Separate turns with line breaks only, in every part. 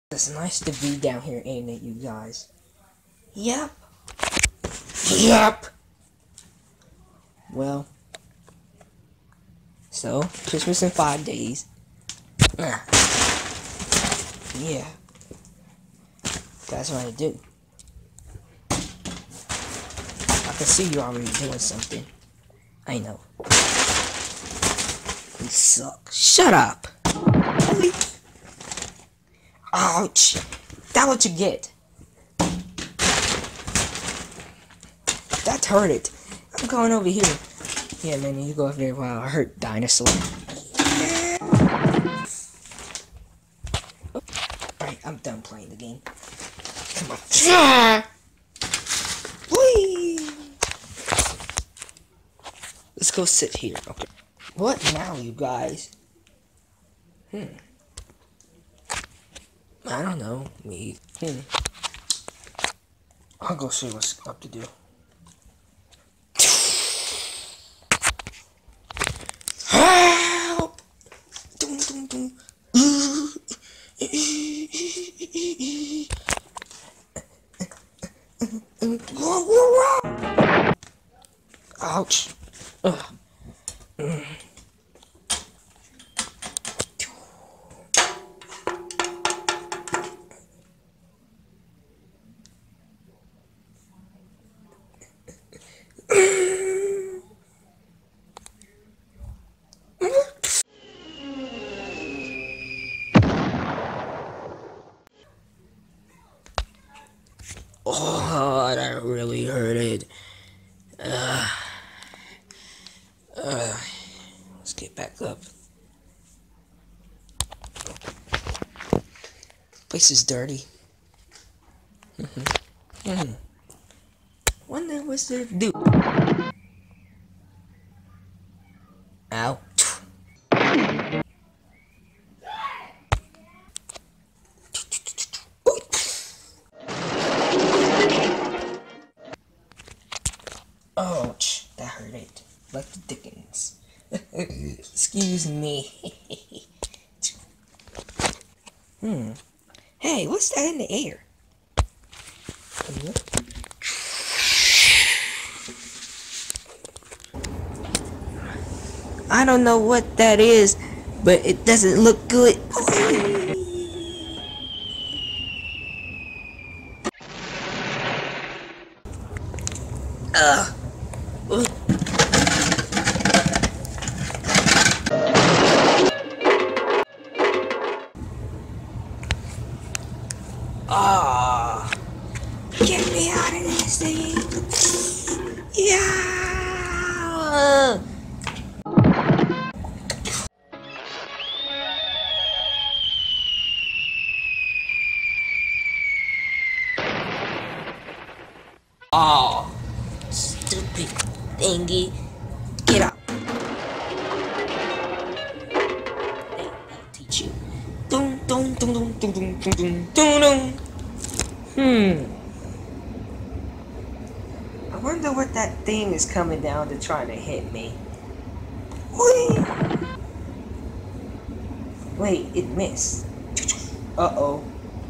It's nice to be down here, ain't it, you guys? Yep. Yep. Well, so Christmas in 5 days. Yeah, that's what I do. I can see you already doing something. I know. You suck. Shut up. Ouch. That's what you get. That hurt it. I'm going over here. Yeah, man, you go over there while I hurt dinosaur. Alright, I'm done playing the game. Come on. Whee! Let's go sit here. Okay. What now, you guys? I don't know. Me. I'll go see what's up to do. Help! Dum, dum, dum. Ouch. Ugh. Oh, that really hurted. Let's get back up. Place is dirty. Wonder what's there to do. Ow. Ouch, that hurt it. Like the Dickens. Excuse me. Hey, what's that in the air? I don't know what that is, but it doesn't look good. Get me out of this thing. Yeah. Oh, stupid thingy. Get out. Hey, I'll teach you. Dun dun dun dun dun dun dun dun dun. I wonder what that thing is coming down to try to hit me. Whee! Wait, it missed. Uh-oh.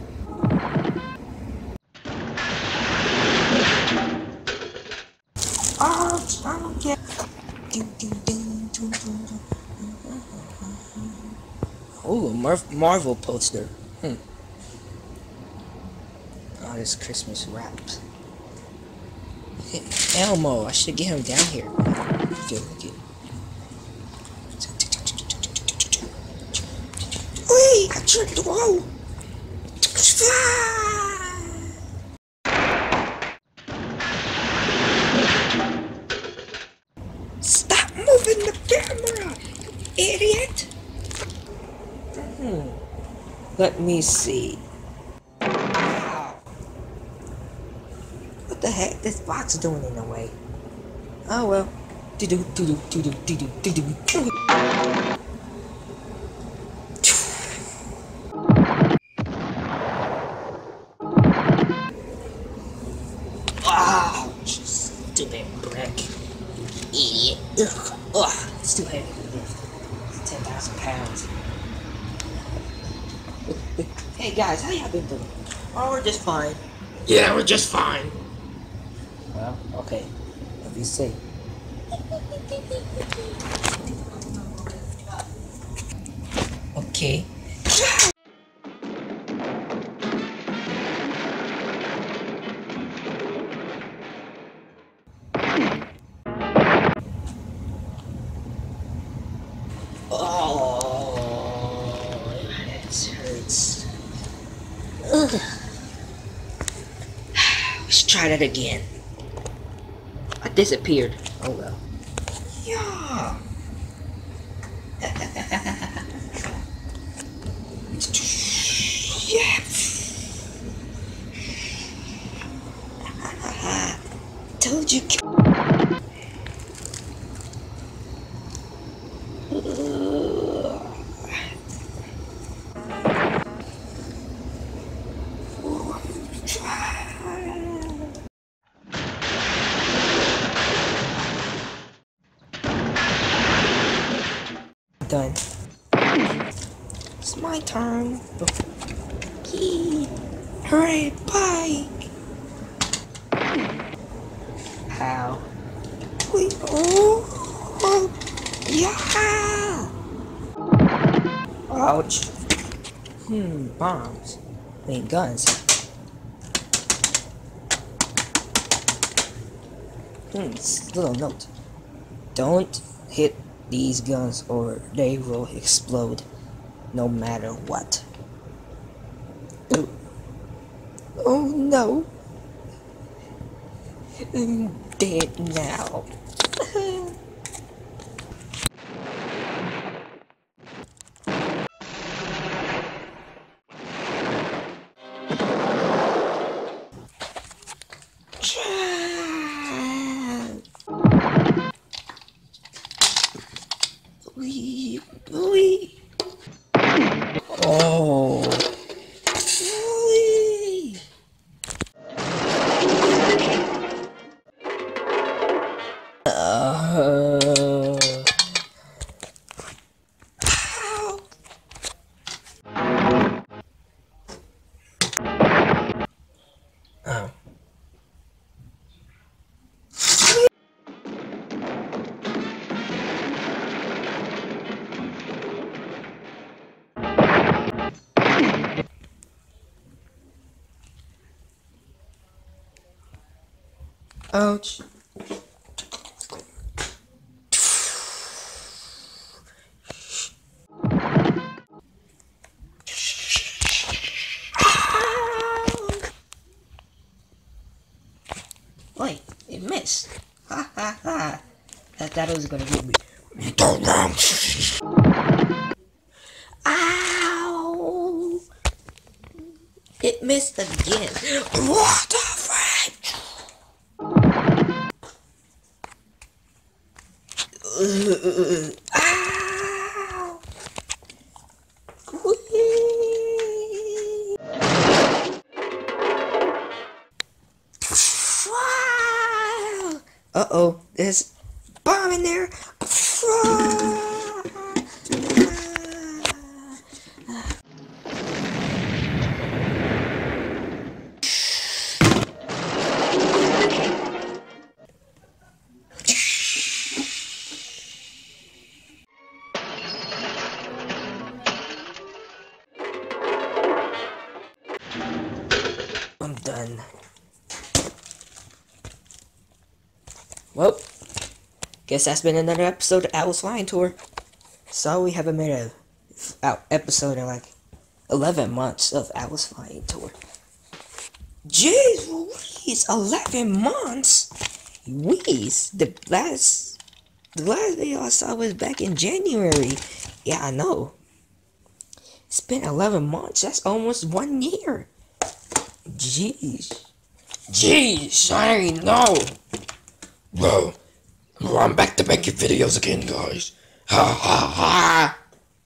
Oh, I don't get. Oh, a Marvel poster. Oh, this Christmas wraps. Elmo, I should get him down here. Okay. Wait, I tripped the wall. Stop moving the camera, idiot. Let me see. What the heck? This box is doing in the way. Oh well. Do-do, do-do, do-do, do-do, do-do. Oh, stupid brick. Idiot. Ugh, it's too heavy to lift. It's 10,000 pounds. Hey, guys, how y'all been doing? Oh, we're just fine.
Yeah, we're just fine.
Well, okay. If you say. Okay. Oh, it hurts. Ugh. Let's try that again. I disappeared. Oh well. Yeah. Yeah. Told you. Done. It's my turn. Yee. Hooray, bike! How? Wait, oh, yeah! Ouch. Bombs. I mean, guns. Little note. Don't hit these guns or they will explode no matter what. Oh, oh no. I'm dead now. Wee, wee. Oh. Wee. Ow. Oh. Ouch. Wait, it missed. Ha ha ha. That was gonna get me. Ow! It missed again. What the frick? Ow! Whee! Uh-oh, there's a bomb in there. I'm done. Well, guess that's been another episode of Atlas Flying Tour. So we haven't made a episode in like 11 months of Atlas Flying Tour. Jeez Louise, 11 months? Louise, the last video I saw was back in January. Yeah, I know. It's been 11 months. That's almost 1 year. Jeez.
Jeez, I know. Well, I'm back to making videos again, guys. Ha ha ha.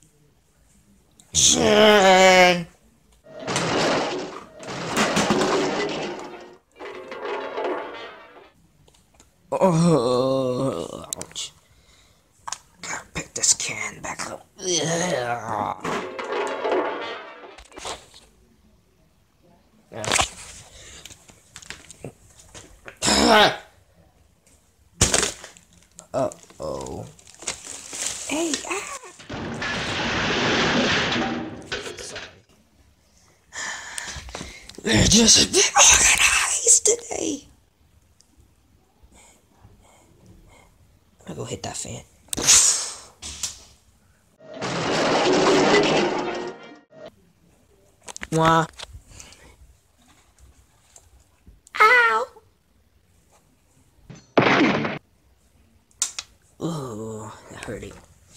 Yeah.
Oh, ouch. Gotta pick this can back up. Yeah. Uh-oh. Hey, Sorry. We're just a bit organized today. I'm gonna go hit that fan. Wah. Ow. Ooh, that hurting.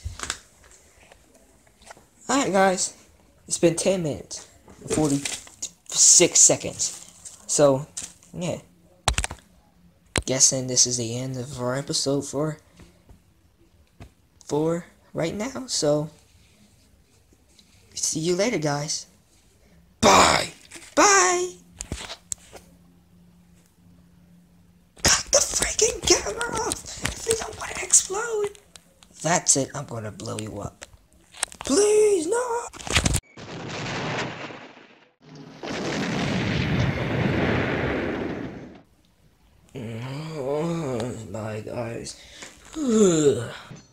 Alright, guys. It's been 10 minutes and 46 seconds. So, yeah. Guessing this is the end of our episode for right now. So, see you later, guys.
Bye.
Bye. Cut the freaking camera off if you don't want to explode. That's it. I'm gonna blow you up. Please, no. Bye, guys.